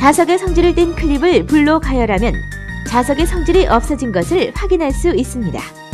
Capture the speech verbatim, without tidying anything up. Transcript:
자석의 성질을 뗀 클립을 불로 가열하면 자석의 성질이 없어진 것을 확인할 수 있습니다.